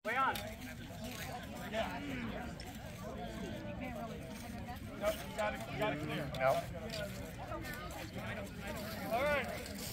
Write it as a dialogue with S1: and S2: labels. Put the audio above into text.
S1: Way on. No, you got it clear.
S2: No.
S1: All right.